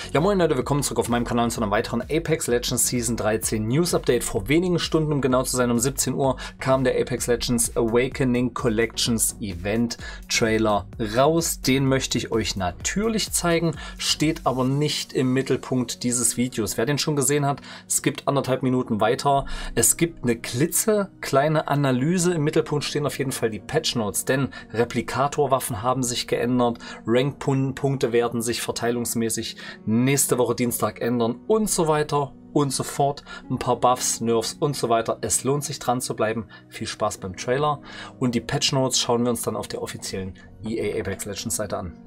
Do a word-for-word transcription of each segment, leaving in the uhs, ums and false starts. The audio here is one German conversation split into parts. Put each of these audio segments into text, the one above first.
Ja moin Leute, willkommen zurück auf meinem Kanal und zu einem weiteren Apex Legends Season dreizehn News Update. Vor wenigen Stunden, um genau zu sein, um siebzehn Uhr, kam der Apex Legends Awakening Collections Event Trailer raus. Den möchte ich euch natürlich zeigen, steht aber nicht im Mittelpunkt dieses Videos. Wer den schon gesehen hat, es gibt anderthalb Minuten weiter. Es gibt eine klitzekleine Analyse. Im Mittelpunkt stehen auf jeden Fall die Patch Notes, denn Replikatorwaffen haben sich geändert, Rank-Punkte werden sich verteilungsmäßig nächste Woche Dienstag ändern und so weiter und so fort. Ein paar Buffs, Nerfs und so weiter. Es lohnt sich dran zu bleiben. Viel Spaß beim Trailer. Und die Patch Notes schauen wir uns dann auf der offiziellen E A Apex Legends Seite an.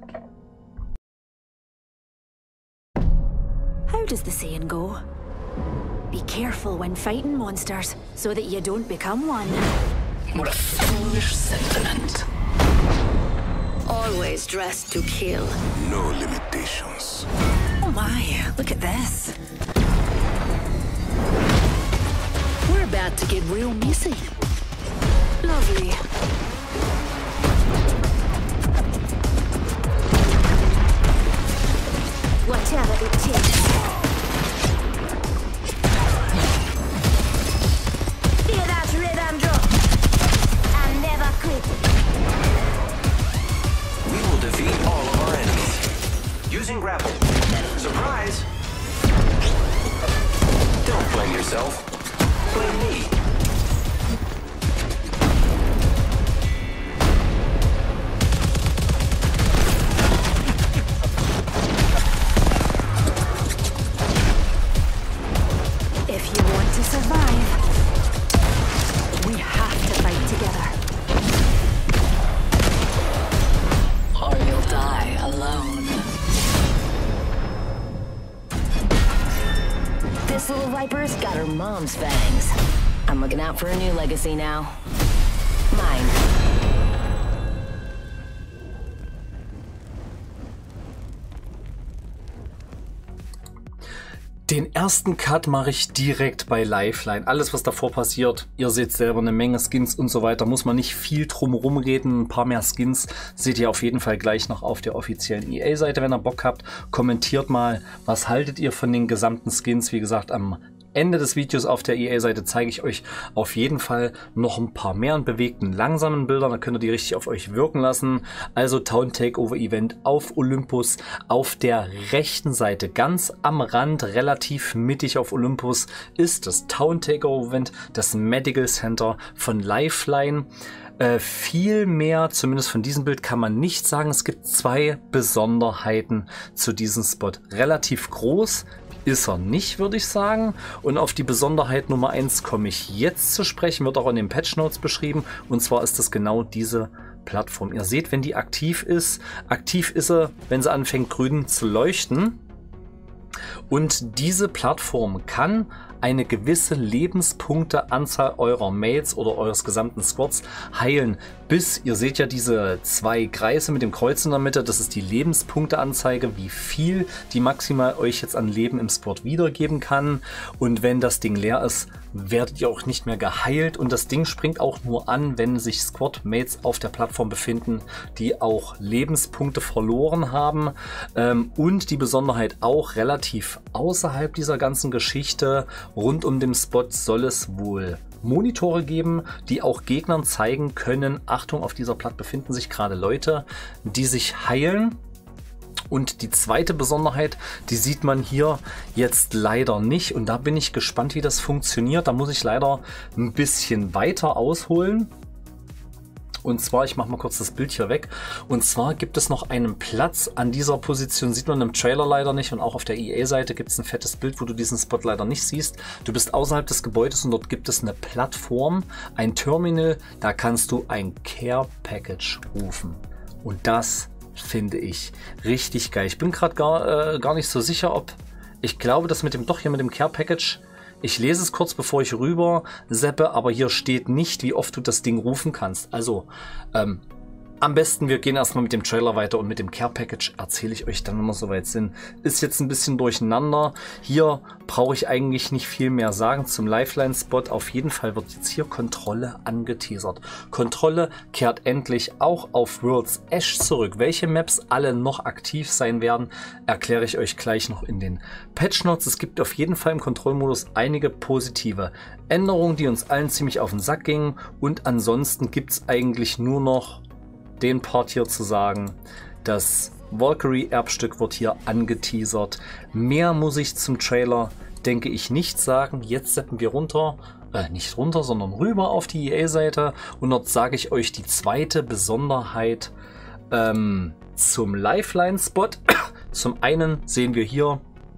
How does the saying go? Be careful when fighting monsters so that you don't become one. What a foolish sentiment. Always dressed to kill. No limitations. Oh my, look at this. We're about to get real messy. Lovely. Whatever it takes. Hear that rhythm drop and never quit. We will defeat all of our enemies. Using grapple. Surprise! Don't blame yourself. Blame me. If you want to survive, we have to fight together. Or you'll die alone. This little viper's got her mom's fangs. I'm looking out for a new legacy now. Mine. Den ersten Cut mache ich direkt bei Lifeline. Alles, was davor passiert, ihr seht selber eine Menge Skins und so weiter. Muss man nicht viel drum rumreden. Ein paar mehr Skins seht ihr auf jeden Fall gleich noch auf der offiziellen E A-Seite, wenn ihr Bock habt. Kommentiert mal, was haltet ihr von den gesamten Skins. Wie gesagt, am Ende des Videos auf der E A-Seite zeige ich euch auf jeden Fall noch ein paar mehr und bewegten langsamen Bilder. Da könnt ihr die richtig auf euch wirken lassen. Also Town Takeover Event auf Olympus. Auf der rechten Seite, ganz am Rand, relativ mittig auf Olympus, ist das Town Takeover Event, das Medical Center von Lifeline. Äh, viel mehr, zumindest von diesem Bild, kann man nicht sagen. Es gibt zwei Besonderheiten zu diesem Spot. Relativ groß ist er nicht, würde ich sagen. Und auf die Besonderheit Nummer eins komme ich jetzt zu sprechen, wird auch in den Patch Notes beschrieben. Und zwar ist das genau diese Plattform. Ihr seht, wenn die aktiv ist, aktiv ist sie, wenn sie anfängt grün zu leuchten. Und diese Plattform kann eine gewisse Lebenspunkteanzahl eurer Mates oder eures gesamten Squads heilen. Bis, ihr seht ja diese zwei Kreise mit dem Kreuz in der Mitte, das ist die Lebenspunkteanzeige, wie viel die maximal euch jetzt an Leben im Squad wiedergeben kann. Und wenn das Ding leer ist, werdet ihr auch nicht mehr geheilt. Und das Ding springt auch nur an, wenn sich Squad-Mates auf der Plattform befinden, die auch Lebenspunkte verloren haben. Ähm, und die Besonderheit auch relativ außerhalb dieser ganzen Geschichte, rund um den Spot soll es wohl Monitore geben, die auch Gegnern zeigen können, Achtung, auf dieser Platte befinden sich gerade Leute, die sich heilen. Und die zweite Besonderheit, die sieht man hier jetzt leider nicht. Und da bin ich gespannt, wie das funktioniert. Da muss ich leider ein bisschen weiter ausholen. Und zwar, ich mache mal kurz das Bild hier weg. Und zwar gibt es noch einen Platz an dieser Position, sieht man im Trailer leider nicht. Und auch auf der E A-Seite gibt es ein fettes Bild, wo du diesen Spot leider nicht siehst. Du bist außerhalb des Gebäudes und dort gibt es eine Plattform, ein Terminal. Da kannst du ein Care Package rufen. Und das finde ich richtig geil. Ich bin gerade gar, äh, gar nicht so sicher, ob... Ich glaube, das mit dem, doch hier mit dem Care Package... Ich lese es kurz, bevor ich rüber seppe, aber hier steht nicht, wie oft du das Ding rufen kannst. Also, ähm, Am besten, wir gehen erstmal mit dem Trailer weiter und mit dem Care Package erzähle ich euch dann, wenn wir soweit sind. Ist jetzt ein bisschen durcheinander. Hier brauche ich eigentlich nicht viel mehr sagen zum Lifeline-Spot. Auf jeden Fall wird jetzt hier Kontrolle angeteasert. Kontrolle kehrt endlich auch auf World's Edge zurück. Welche Maps alle noch aktiv sein werden, erkläre ich euch gleich noch in den Patch Notes. Es gibt auf jeden Fall im Kontrollmodus einige positive Änderungen, die uns allen ziemlich auf den Sack gingen. Und ansonsten gibt es eigentlich nur noch den Part hier zu sagen, das Valkyrie-Erbstück wird hier angeteasert. Mehr muss ich zum Trailer, denke ich, nicht sagen. Jetzt setzen wir runter, äh, nicht runter, sondern rüber auf die E A-Seite und dort sage ich euch die zweite Besonderheit ähm, zum Lifeline-Spot. Zum einen sehen wir hier,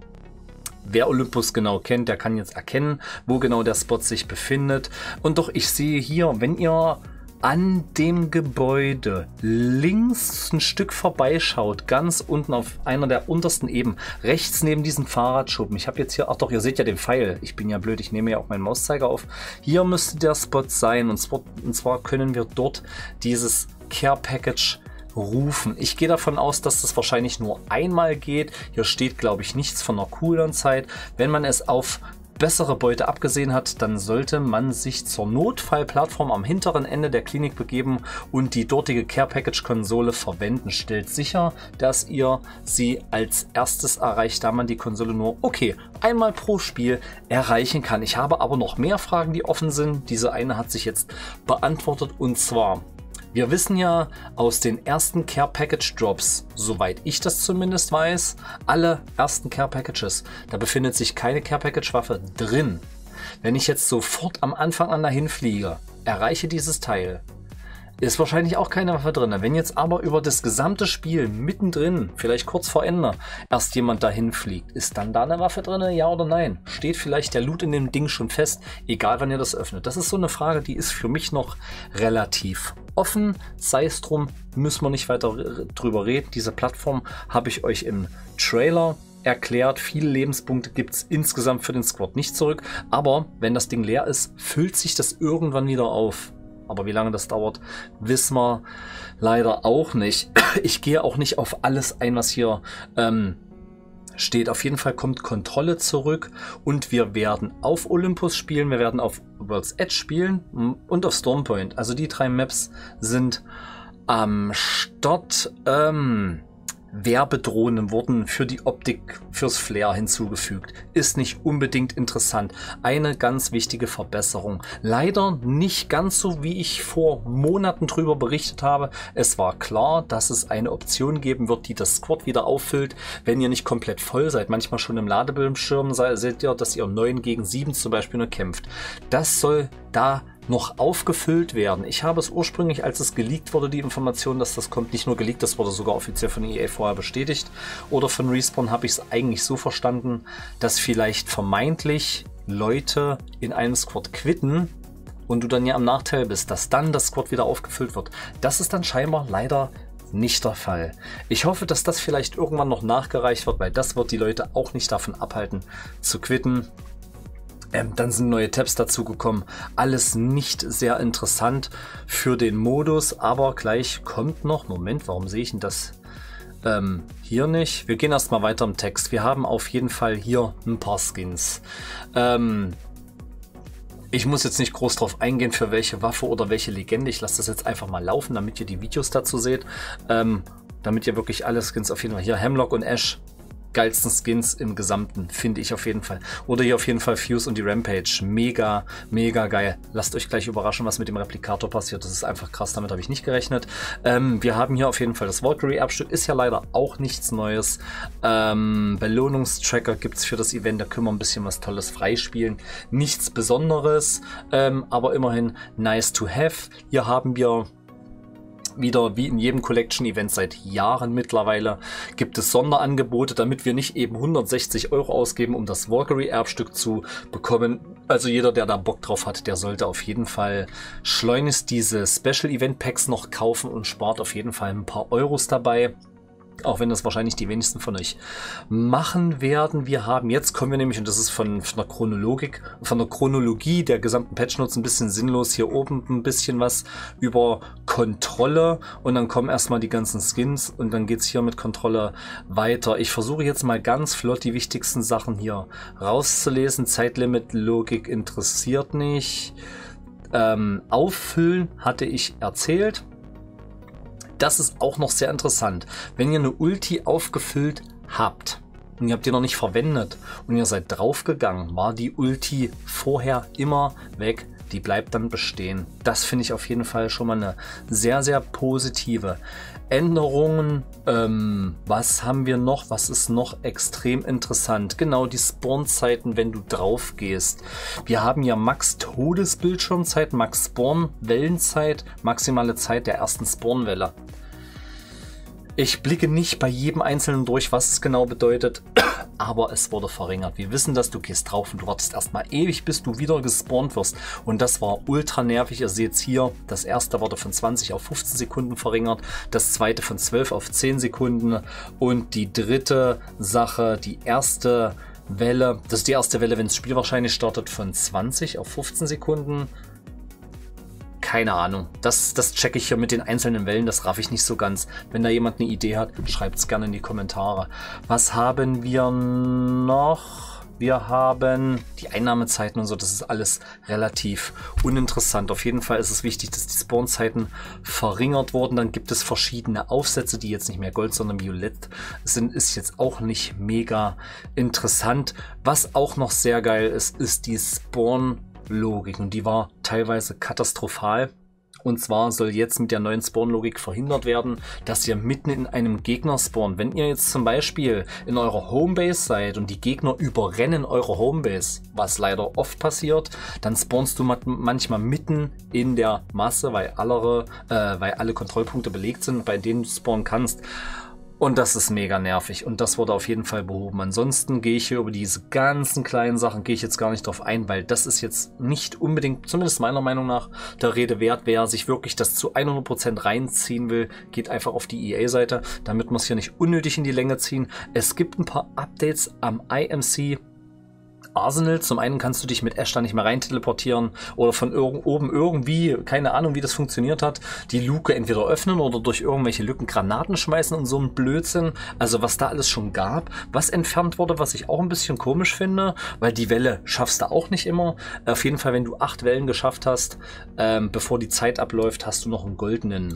wer Olympus genau kennt, der kann jetzt erkennen, wo genau der Spot sich befindet. Und doch, ich sehe hier, wenn ihr an dem Gebäude links ein Stück vorbeischaut, ganz unten auf einer der untersten Ebenen, rechts neben diesem Fahrradschuppen. Ich habe jetzt hier, ach doch, ihr seht ja den Pfeil. Ich bin ja blöd, ich nehme ja auch meinen Mauszeiger auf. Hier müsste der Spot sein und zwar, und zwar können wir dort dieses Care Package rufen. Ich gehe davon aus, dass das wahrscheinlich nur einmal geht. Hier steht, glaube ich, nichts von einer Cooldown-Zeit. Wenn man es auf bessere Beute abgesehen hat, dann sollte man sich zur Notfallplattform am hinteren Ende der Klinik begeben und die dortige Care Package Konsole verwenden. Stellt sicher, dass ihr sie als erstes erreicht, da man die Konsole nur, okay, einmal pro Spiel erreichen kann. Ich habe aber noch mehr Fragen, die offen sind. Diese eine hat sich jetzt beantwortet und zwar: Wir wissen ja aus den ersten Care Package Drops, soweit ich das zumindest weiß, alle ersten Care Packages, da befindet sich keine Care Package Waffe drin. Wenn ich jetzt sofort am Anfang an dahin fliege, erreiche dieses Teil, ist wahrscheinlich auch keine Waffe drin. Wenn jetzt aber über das gesamte Spiel mittendrin, vielleicht kurz vor Ende, erst jemand dahin fliegt, ist dann da eine Waffe drin, ja oder nein? Steht vielleicht der Loot in dem Ding schon fest, egal wann ihr das öffnet? Das ist so eine Frage, die ist für mich noch relativ offen. Sei es drum, müssen wir nicht weiter drüber reden. Diese Plattform habe ich euch im Trailer erklärt. Viele Lebenspunkte gibt es insgesamt für den Squad nicht zurück, aber wenn das Ding leer ist, füllt sich das irgendwann wieder auf. Aber wie lange das dauert, wissen wir leider auch nicht. Ich gehe auch nicht auf alles ein, was hier ähm, steht. Auf jeden Fall kommt Kontrolle zurück und wir werden auf Olympus spielen, wir werden auf World's Edge spielen und auf Stormpoint. Also die drei Maps sind am Start. Ähm, Werbedrohnen wurden für die Optik, fürs Flair hinzugefügt. Ist nicht unbedingt interessant. Eine ganz wichtige Verbesserung. Leider nicht ganz so, wie ich vor Monaten drüber berichtet habe. Es war klar, dass es eine Option geben wird, die das Squad wieder auffüllt, wenn ihr nicht komplett voll seid. Manchmal schon im Ladebildschirm seht ihr, dass ihr neun gegen sieben zum Beispiel nur kämpft. Das soll da noch aufgefüllt werden. Ich habe es ursprünglich, als es geleakt wurde, die Information, dass das kommt, nicht nur geleakt, das wurde sogar offiziell von E A vorher bestätigt oder von Respawn, habe ich es eigentlich so verstanden, dass vielleicht vermeintlich Leute in einem Squad quitten und du dann ja am Nachteil bist, dass dann das Squad wieder aufgefüllt wird. Das ist dann scheinbar leider nicht der Fall. Ich hoffe, dass das vielleicht irgendwann noch nachgereicht wird, weil das wird die Leute auch nicht davon abhalten zu quitten. Ähm, dann sind neue Tabs dazu gekommen. Alles nicht sehr interessant für den Modus, aber gleich kommt noch, Moment, warum sehe ich denn das ähm, hier nicht? Wir gehen erstmal weiter im Text. Wir haben auf jeden Fall hier ein paar Skins. Ähm, ich muss jetzt nicht groß drauf eingehen, für welche Waffe oder welche Legende. Ich lasse das jetzt einfach mal laufen, damit ihr die Videos dazu seht. Ähm, damit ihr wirklich alle Skins auf jeden Fall, hier Hemlock und Ash, geilsten Skins im Gesamten, finde ich auf jeden Fall. Oder hier auf jeden Fall Fuse und die Rampage. Mega, mega geil. Lasst euch gleich überraschen, was mit dem Replikator passiert. Das ist einfach krass, damit habe ich nicht gerechnet. Ähm, wir haben hier auf jeden Fall das Valkyrie-Erbstück. Ist ja leider auch nichts Neues. Ähm, Belohnungstracker gibt es für das Event. Da können wir ein bisschen was Tolles freispielen. Nichts Besonderes, ähm, aber immerhin nice to have. Hier haben wir wieder, wie in jedem Collection-Event seit Jahren mittlerweile, gibt es Sonderangebote, damit wir nicht eben hundertsechzig Euro ausgeben, um das Valkyrie-Erbstück zu bekommen. Also jeder, der da Bock drauf hat, der sollte auf jeden Fall schleunigst diese Special-Event-Packs noch kaufen und spart auf jeden Fall ein paar Euros dabei. Auch wenn das wahrscheinlich die wenigsten von euch machen werden. Wir haben jetzt, kommen wir nämlich, und das ist von, von der Chronologik, von der Chronologie der gesamten Patch Notes ein bisschen sinnlos. Hier oben ein bisschen was über Kontrolle und dann kommen erstmal die ganzen Skins und dann geht es hier mit Kontrolle weiter. Ich versuche jetzt mal ganz flott die wichtigsten Sachen hier rauszulesen. Zeitlimit, Logik interessiert nicht. Ähm, auffüllen hatte ich erzählt. Das ist auch noch sehr interessant. Wenn ihr eine Ulti aufgefüllt habt und ihr habt die noch nicht verwendet und ihr seid draufgegangen, war die Ulti vorher immer weg. Die bleibt dann bestehen. Das finde ich auf jeden Fall schon mal eine sehr, sehr positive Änderung. Ähm, was haben wir noch? Was ist noch extrem interessant? Genau, die Spawn-Zeiten, wenn du drauf gehst. Wir haben ja Max Todesbildschirmzeit, Max Spawn-Wellenzeit, maximale Zeit der ersten Spawn-Welle. Ich blicke nicht bei jedem Einzelnen durch, was es genau bedeutet, aber es wurde verringert. Wir wissen, dass du gehst drauf und du wartest erstmal ewig, bis du wieder gespawnt wirst. Und das war ultra nervig. Ihr seht es hier, das erste wurde von zwanzig auf fünfzehn Sekunden verringert, das zweite von zwölf auf zehn Sekunden und die dritte Sache, die erste Welle, das ist die erste Welle, wenn das Spiel wahrscheinlich startet, von zwanzig auf fünfzehn Sekunden. Keine Ahnung. Das, das checke ich hier mit den einzelnen Wellen. Das raff ich nicht so ganz. Wenn da jemand eine Idee hat, schreibt es gerne in die Kommentare. Was haben wir noch? Wir haben die Einnahmezeiten und so. Das ist alles relativ uninteressant. Auf jeden Fall ist es wichtig, dass die Spawnzeiten verringert wurden. Dann gibt es verschiedene Aufsätze, die jetzt nicht mehr Gold, sondern Violett sind. Ist jetzt auch nicht mega interessant. Was auch noch sehr geil ist, ist die Spawn Logik und die war teilweise katastrophal. Und zwar soll jetzt mit der neuen Spawn-Logik verhindert werden, dass ihr mitten in einem Gegner spawnt. Wenn ihr jetzt zum Beispiel in eurer Homebase seid und die Gegner überrennen eure Homebase, was leider oft passiert, dann spawnst du manchmal mitten in der Masse, weil alle, äh, weil alle Kontrollpunkte belegt sind, bei denen du spawnen kannst. Und das ist mega nervig und das wurde auf jeden Fall behoben. Ansonsten gehe ich hier über diese ganzen kleinen Sachen, gehe ich jetzt gar nicht drauf ein, weil das ist jetzt nicht unbedingt, zumindest meiner Meinung nach, der Rede wert. Wer sich wirklich das zu hundert Prozent reinziehen will, geht einfach auf die E A-Seite, damit wir es hier nicht unnötig in die Länge ziehen. Es gibt ein paar Updates am I M C Arsenal. Zum einen kannst du dich mit Ash da nicht mehr rein teleportieren oder von irg oben irgendwie, keine Ahnung wie das funktioniert hat, die Luke entweder öffnen oder durch irgendwelche Lücken Granaten schmeißen und so ein Blödsinn. Also was da alles schon gab, was entfernt wurde, was ich auch ein bisschen komisch finde, weil die Welle schaffst du auch nicht immer. Auf jeden Fall, wenn du acht Wellen geschafft hast, ähm, bevor die Zeit abläuft, hast du noch einen goldenen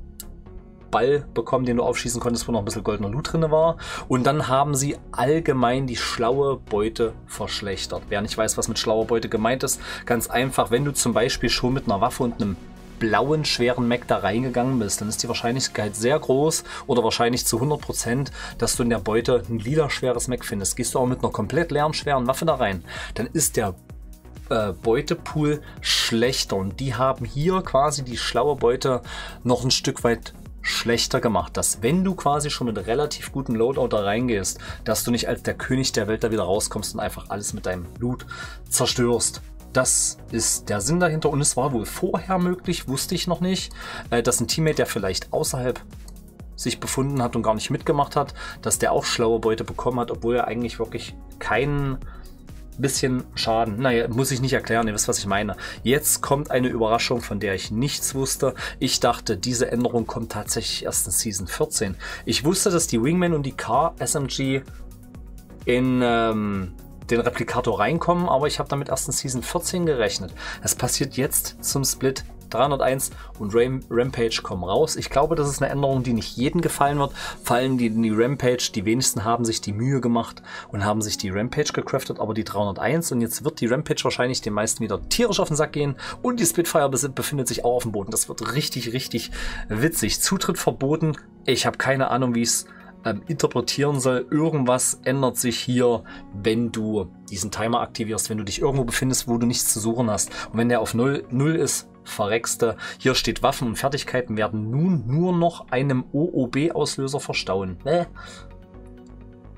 Ball bekommen, den du aufschießen konntest, wo noch ein bisschen goldener Loot drin war. Und dann haben sie allgemein die schlaue Beute verschlechtert. Wer nicht weiß, was mit schlauer Beute gemeint ist, ganz einfach, wenn du zum Beispiel schon mit einer Waffe und einem blauen, schweren Mac da reingegangen bist, dann ist die Wahrscheinlichkeit sehr groß oder wahrscheinlich zu hundert Prozent, dass du in der Beute ein lila schweres Mac findest. Gehst du aber mit einer komplett leeren, schweren Waffe da rein, dann ist der äh, Beutepool schlechter. Und die haben hier quasi die schlaue Beute noch ein Stück weit schlechter gemacht, dass wenn du quasi schon mit relativ gutem Loadout da reingehst, dass du nicht als der König der Welt da wieder rauskommst und einfach alles mit deinem Loot zerstörst. Das ist der Sinn dahinter und es war wohl vorher möglich, wusste ich noch nicht, dass ein Teammate, der vielleicht außerhalb sich befunden hat und gar nicht mitgemacht hat, dass der auch schlaue Beute bekommen hat, obwohl er eigentlich wirklich keinen bisschen Schaden. Naja, muss ich nicht erklären, ihr wisst, was ich meine. Jetzt kommt eine Überraschung, von der ich nichts wusste. Ich dachte, diese Änderung kommt tatsächlich erst in Season vierzehn. Ich wusste, dass die Wingman und die Car S M G in ähm, den Replikator reinkommen, aber ich habe damit erst in Season vierzehn gerechnet. Es passiert jetzt zum Split. dreihunderteins und Ram Rampage kommen raus. Ich glaube, das ist eine Änderung, die nicht jedem gefallen wird. Vor allem die, die Rampage, die wenigsten haben sich die Mühe gemacht und haben sich die Rampage gecraftet, aber die dreihunderteins und jetzt wird die Rampage wahrscheinlich den meisten wieder tierisch auf den Sack gehen und die Spitfire befindet sich auch auf dem Boden. Das wird richtig, richtig witzig. Zutritt verboten. Ich habe keine Ahnung, wie es ähm, interpretieren soll. Irgendwas ändert sich hier, wenn du diesen Timer aktivierst, wenn du dich irgendwo befindest, wo du nichts zu suchen hast. Und wenn der auf null ist, verreckste. Hier steht, Waffen und Fertigkeiten werden nun nur noch einem O O B-Auslöser verstauen. Äh.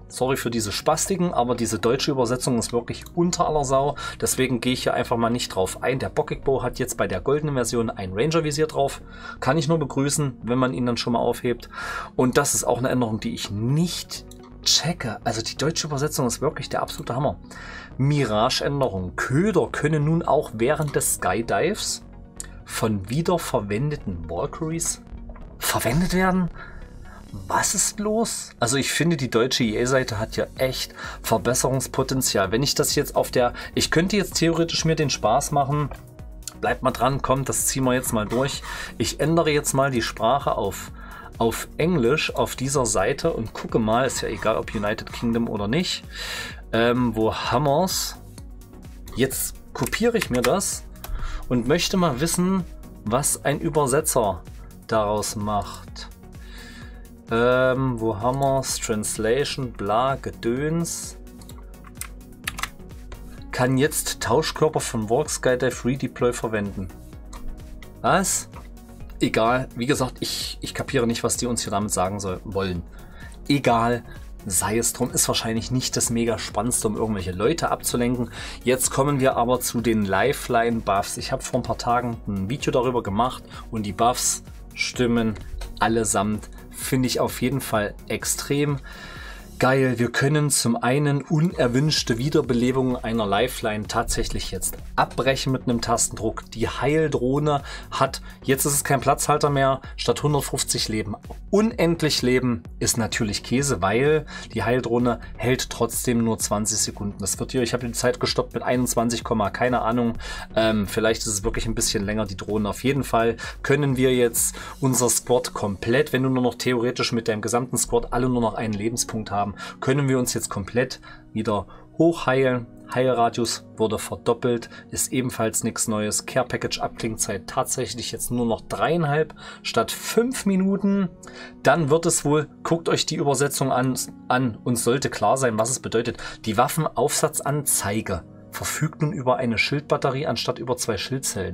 Sorry für diese Spastiken, aber diese deutsche Übersetzung ist wirklich unter aller Sau. Deswegen gehe ich hier einfach mal nicht drauf ein. Der Bockigbo hat jetzt bei der goldenen Version ein Ranger-Visier drauf. Kann ich nur begrüßen, wenn man ihn dann schon mal aufhebt. Und das ist auch eine Änderung, die ich nicht checke. Also die deutsche Übersetzung ist wirklich der absolute Hammer. Mirage-Änderung. Köder können nun auch während des Skydives von wiederverwendeten Valkyries verwendet werden. Was ist los? Also ich finde, die deutsche E A-Seite hat ja echt Verbesserungspotenzial. Wenn ich das jetzt auf der... Ich könnte jetzt theoretisch mir den Spaß machen. Bleibt mal dran, kommt, das ziehen wir jetzt mal durch. Ich ändere jetzt mal die Sprache auf, auf Englisch auf dieser Seite und gucke mal, ist ja egal, ob United Kingdom oder nicht. Ähm, wo haben wir's? Jetzt kopiere ich mir das und möchte mal wissen, was ein Übersetzer daraus macht. Ähm, wo haben wir's? Translation, bla, Gedöns. Kann jetzt Tauschkörper von Valk Skydive Redeploy verwenden. Was? Egal. Wie gesagt, ich, ich kapiere nicht, was die uns hier damit sagen soll, wollen. Egal. Sei es drum, ist wahrscheinlich nicht das mega Spannendste, um irgendwelche Leute abzulenken. Jetzt kommen wir aber zu den Lifeline-Buffs. Ich habe vor ein paar Tagen ein Video darüber gemacht und die Buffs stimmen allesamt. Finde ich auf jeden Fall extrem geil. Wir können zum einen unerwünschte Wiederbelebungen einer Lifeline tatsächlich jetzt abbrechen mit einem Tastendruck. Die Heildrohne hat, jetzt ist es kein Platzhalter mehr, statt hundertfünfzig Leben unendlich Leben, ist natürlich Käse, weil die Heildrohne hält trotzdem nur zwanzig Sekunden. Das wird hier, ich habe die Zeit gestoppt mit einundzwanzig, keine Ahnung, ähm, vielleicht ist es wirklich ein bisschen länger, die Drohne. Auf jeden Fall können wir jetzt unser Squad komplett, wenn du nur noch theoretisch mit deinem gesamten Squad alle nur noch einen Lebenspunkt haben, können wir uns jetzt komplett wieder hochheilen. Heilradius wurde verdoppelt, ist ebenfalls nichts Neues. Care Package Abklingzeit tatsächlich jetzt nur noch dreieinhalb statt fünf Minuten. Dann wird es wohl, guckt euch die Übersetzung an, an und sollte klar sein, was es bedeutet. Die Waffenaufsatzanzeige verfügt nun über eine Schildbatterie anstatt über zwei Schildzellen.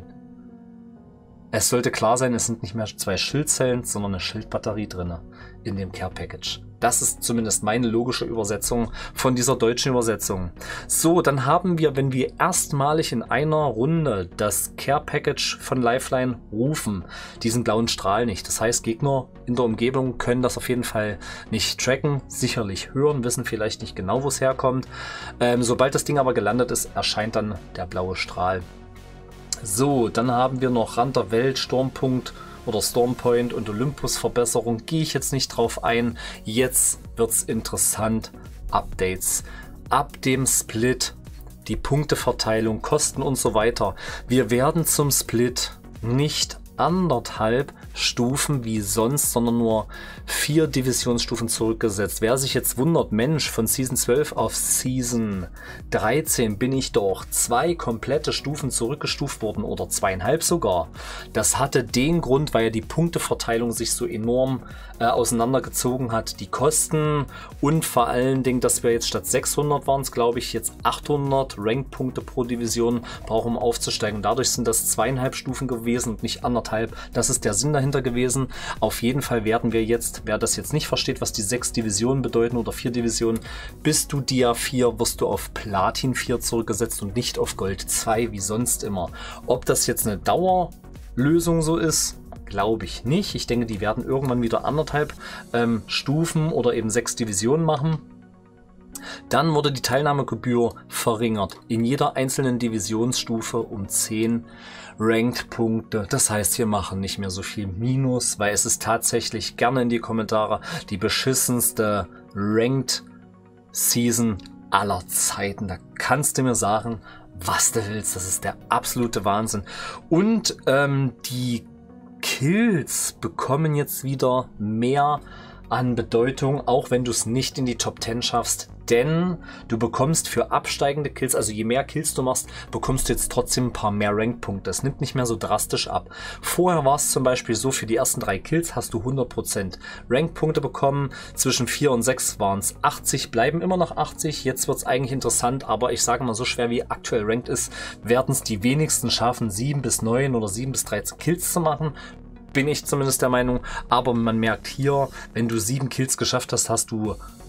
Es sollte klar sein, es sind nicht mehr zwei Schildzellen, sondern eine Schildbatterie drin in dem Care Package. Das ist zumindest meine logische Übersetzung von dieser deutschen Übersetzung. So, dann haben wir, wenn wir erstmalig in einer Runde das Care Package von Lifeline rufen, diesen blauen Strahl nicht. Das heißt, Gegner in der Umgebung können das auf jeden Fall nicht tracken, sicherlich hören, wissen vielleicht nicht genau, wo es herkommt. Ähm, sobald das Ding aber gelandet ist, erscheint dann der blaue Strahl. So, dann haben wir noch Rand der Welt, Sturmpunkt oder Stormpoint und Olympus-Verbesserung. Gehe ich jetzt nicht drauf ein. Jetzt wird es interessant. Updates. Ab dem Split, die Punkteverteilung, Kosten und so weiter. Wir werden zum Split nicht anderthalb Stufen wie sonst, sondern nur vier Divisionsstufen zurückgesetzt. Wer sich jetzt wundert, Mensch, von Season zwölf auf Season dreizehn bin ich doch zwei komplette Stufen zurückgestuft worden oder zweieinhalb sogar. Das hatte den Grund, weil ja die Punkteverteilung sich so enorm äh, auseinandergezogen hat. Die Kosten und vor allen Dingen, dass wir jetzt statt sechshundert waren es, glaube ich, jetzt achthundert Rankpunkte pro Division brauchen, um aufzusteigen. Dadurch sind das zweieinhalb Stufen gewesen und nicht anderthalb. Das ist der Sinn dahinter gewesen. Auf jeden Fall werden wir jetzt, wer das jetzt nicht versteht, was die sechs Divisionen bedeuten oder vier Divisionen, bist du Dia vier, wirst du auf Platin vier zurückgesetzt und nicht auf Gold zwei, wie sonst immer. Ob das jetzt eine Dauerlösung so ist, glaube ich nicht. Ich denke, die werden irgendwann wieder anderthalb ähm, Stufen oder eben sechs Divisionen machen. Dann wurde die Teilnahmegebühr verringert. In jeder einzelnen Divisionsstufe um zehn Ranked-Punkte. Das heißt, wir machen nicht mehr so viel Minus, weil es ist tatsächlich, gerne in die Kommentare, die beschissenste Ranked-Season aller Zeiten. Da kannst du mir sagen, was du willst. Das ist der absolute Wahnsinn. Und ähm, die Kills bekommen jetzt wieder mehr an Bedeutung, auch wenn du es nicht in die Top zehn schaffst, denn du bekommst für absteigende Kills, also je mehr Kills du machst, bekommst du jetzt trotzdem ein paar mehr Rankpunkte. Das nimmt nicht mehr so drastisch ab. Vorher war es zum Beispiel so, für die ersten drei Kills hast du hundert Prozent Rankpunkte bekommen, zwischen vier und sechs waren es achtzig, bleiben immer noch achtzig, jetzt wird es eigentlich interessant, aber ich sage mal, so schwer wie aktuell Ranked ist, werden es die wenigsten schaffen, sieben bis neun oder sieben bis dreizehn Kills zu machen. Bin ich zumindest der Meinung, aber man merkt hier, wenn du sieben Kills geschafft hast, hast du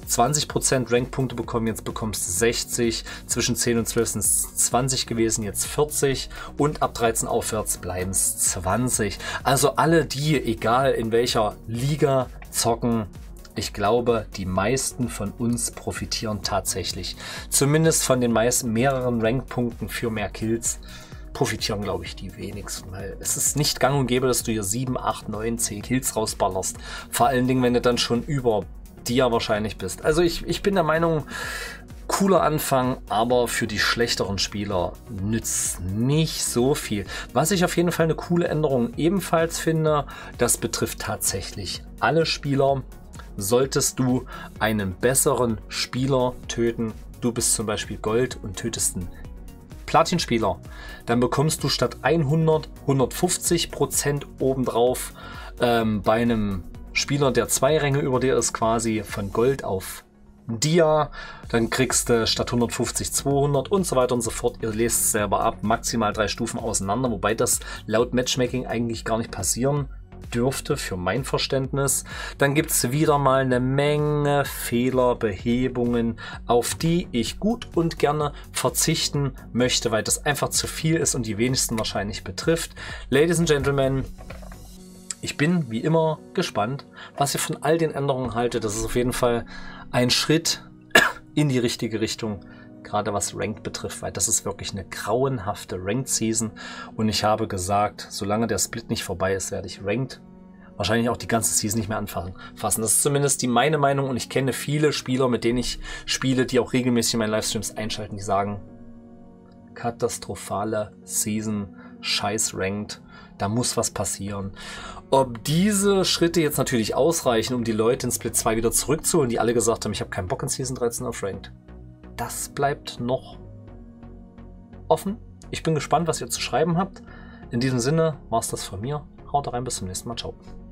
zwanzig Prozent Rank-Punkte bekommen, jetzt bekommst du sechzig. Zwischen zehn und zwölf sind es zwanzig gewesen, jetzt vierzig. Und ab dreizehn aufwärts bleiben es zwanzig. Also alle die, egal in welcher Liga zocken, ich glaube, die meisten von uns profitieren tatsächlich. Zumindest von den meisten mehreren Rankpunkten für mehr Kills profitieren, glaube ich, die wenigsten. Weil es ist nicht gang und gäbe, dass du hier sieben, acht, neun, zehn Kills rausballerst. Vor allen Dingen, wenn du dann schon über dir wahrscheinlich bist. Also ich, ich bin der Meinung, cooler Anfang, aber für die schlechteren Spieler nützt nicht so viel. Was ich auf jeden Fall eine coole Änderung ebenfalls finde, das betrifft tatsächlich alle Spieler. Solltest du einen besseren Spieler töten, du bist zum Beispiel Gold und tötest einen Platin-Spieler, dann bekommst du statt hundert, hundertfünfzig Prozent obendrauf ähm, bei einem Spieler, der zwei Ränge über dir ist, quasi von Gold auf Dia. Dann kriegst du statt hundertfünfzig zweihundert und so weiter und so fort. Ihr lest es selber ab, maximal drei Stufen auseinander, wobei das laut Matchmaking eigentlich gar nicht passieren dürfte, für mein Verständnis. Dann gibt es wieder mal eine Menge Fehlerbehebungen, auf die ich gut und gerne verzichten möchte, weil das einfach zu viel ist und die wenigsten wahrscheinlich betrifft. Ladies and Gentlemen, ich bin wie immer gespannt, was ihr von all den Änderungen haltet. Das ist auf jeden Fall ein Schritt in die richtige Richtung, gerade was Ranked betrifft, weil das ist wirklich eine grauenhafte Ranked Season und ich habe gesagt, solange der Split nicht vorbei ist, werde ich Ranked wahrscheinlich auch die ganze Season nicht mehr anfassen. Das ist zumindest die meine Meinung und ich kenne viele Spieler, mit denen ich spiele, die auch regelmäßig in meinen Livestreams einschalten, die sagen, katastrophale Season, scheiß Ranked, da muss was passieren. Ob diese Schritte jetzt natürlich ausreichen, um die Leute in Split zwei wieder zurückzuholen, die alle gesagt haben, ich habe keinen Bock in Season dreizehn auf Ranked, das bleibt noch offen. Ich bin gespannt, was ihr zu schreiben habt. In diesem Sinne war es das von mir. Haut rein, bis zum nächsten Mal. Ciao.